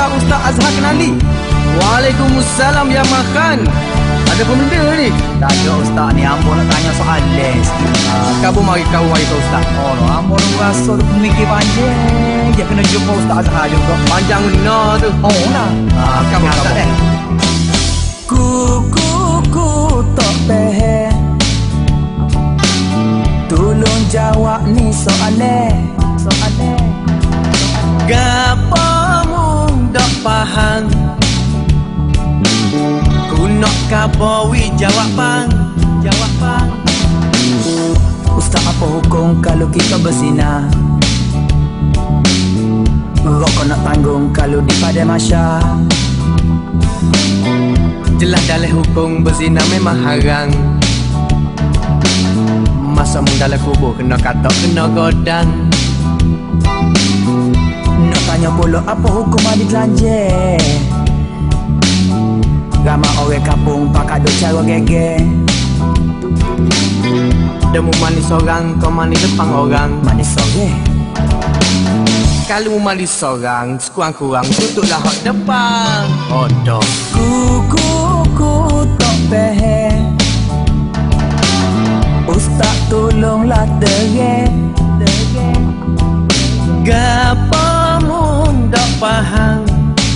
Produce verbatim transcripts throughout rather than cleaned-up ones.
biar Ustaz Azhar kenali. Waalaikumsalam ya makan. Ada apa benda ni? Tak ada Ustaz ni, ambo nak tanya soal les. Uh, kamu mari kau mari kau Ustaz. Oh, no, ambo nak rasa tu pemikir panjang. Dia kena jumpa Ustaz Azhar juga. Panjang benar tu. Oh lah. Ah, kamu Ustaz eh. Ku ku ku tak pehe. Tolong jawab ni soalnya. Soalnya. Gapamu dak faham? Ku nak kabawi jawapan, jawapan. Ustaz, apa hukum kalau kita berzina? Rokok nak tanggung kalau di pada masya. Jelas dalam hukum berzina memang haram. Masa mu dalam kubur kena katok, kena godang. Nak tanya pula apa hukum adik telanjang? Ramai orang kampung pakai dua cara gege. Demu manis orang, kau manis depan orang. Manis orang? Kalau mu manis orang, sekurang-kurang tutuplah hak depan. Odoh. Ku ku ku tak pehe. Ustaz tolonglah terang. Gapamu dak faham?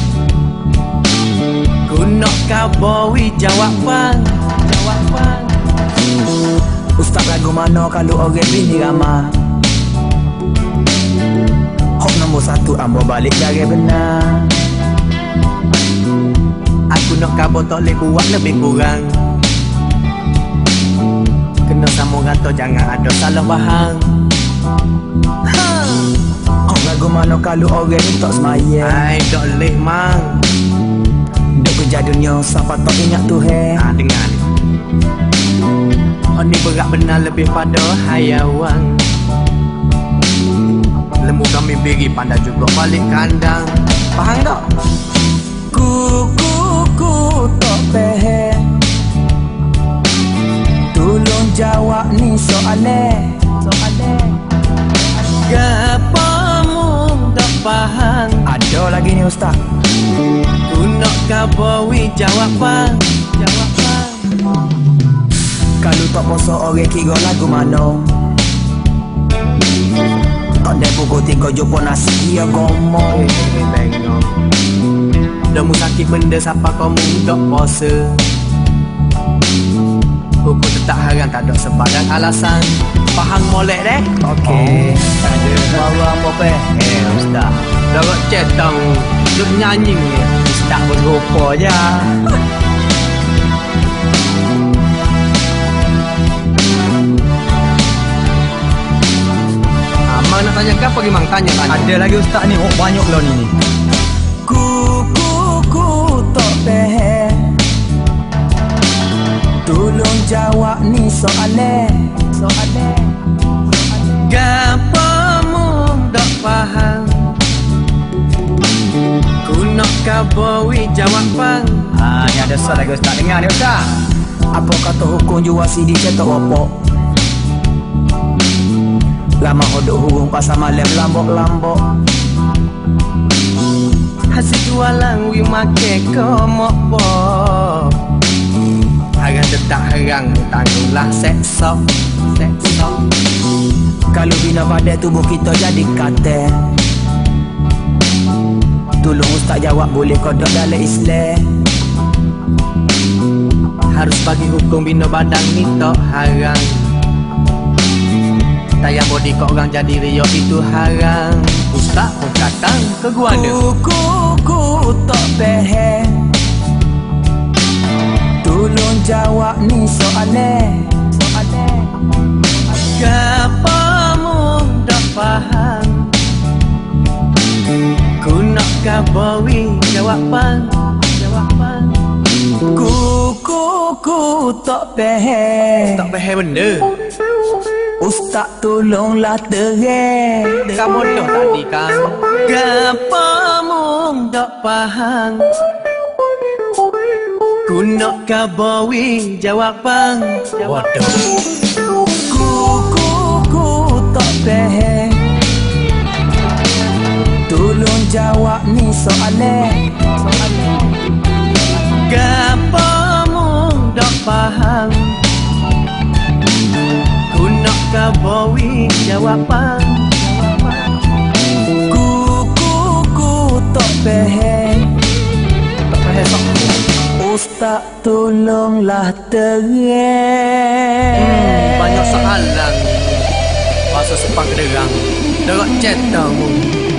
Ku nak kabawi jawapan, jawapan. Ustaz lagu mana kalau orang bini ramah? Hok nombor satu ambo balik dari benar. Aku nak kabar tak boleh buat lebih kurang. Kena sama rata jangan ada salah faham. Ha. Hok lagu mana kalau orang ni tak semaya? Ai tak boleh mang. Duk kerja dunia siapa tak ingat Tuhan. Ha, dengar ni. Oh ni berat benar lebih pada hayawan. Lembu kami beri pandai juga balik kandang. Faham tak? Ku ku ku tak pehe. Tolong jawab ni soalnya. Soalnya. Gapamu tak faham? Ada lagi ni Ustaz. Ku nak kabawi jawapan, jawapan. Kalau tak poso orang kira lagu mana? Tak ada pukul tiga jumpa nasi dia ngomong. Tengok dah mu sakit benda siapa kamu tak puasa. Hukum tetap haram tak ada sebab dan alasan. Faham molek deh? Okey. Tak ada. Baru apa pe? Eh Ustaz, dah cetang duk nyanyi ni. Ustaz berrupa je. Mang nak tanya apa pergi mang tanya tanya. Ada lagi Ustaz ni, oh banyak lah ni ni. Ku ku ku tak pehe. Tolong jawab ni soalnya. Soalnya. Gapamu tak faham? Ku nak kabawi jawapan. Ah, ni ada soal lagi Ustaz, dengar ni Ustaz. Apa kata hukum jual C D cetak opok? Lama hodok hurung pasal malam lambok-lambok. Hasil jualan wi make komok pop. Haram tetap haram, tangguhlah seksok, seksok. Kalau bina pada tubuh kita jadi kata. Tolong Ustaz jawab boleh kodok dalam Islam. Harus bagi hukum bina badan ni tak haram. Tayang body kau orang jadi riak itu haram. Ustaz pun datang ke gua dia. Ku ku ku tak pehe. Tolong jawab ni soalnya. Soalnya. Gapamu tak faham? Ku nak kabawi jawapan, jawapan. Ku ku ku tak pehe. Tak faham benda. Ustaz tolonglah terang. Kamu dah tadi kan. Gapamu tak faham? Ku nak kabawi jawapan, jawapan. Ku ku ku tak pehe. Tolong jawab ni soalan. Soalan. Gapamu dak faham? Ku nak kabawi jawapan. Ku ku ku tak faham. Tak faham sok. Ustaz tolonglah terang. Hmm, banyak soalan. Pasal sepang kederang. Dekat chat tamu.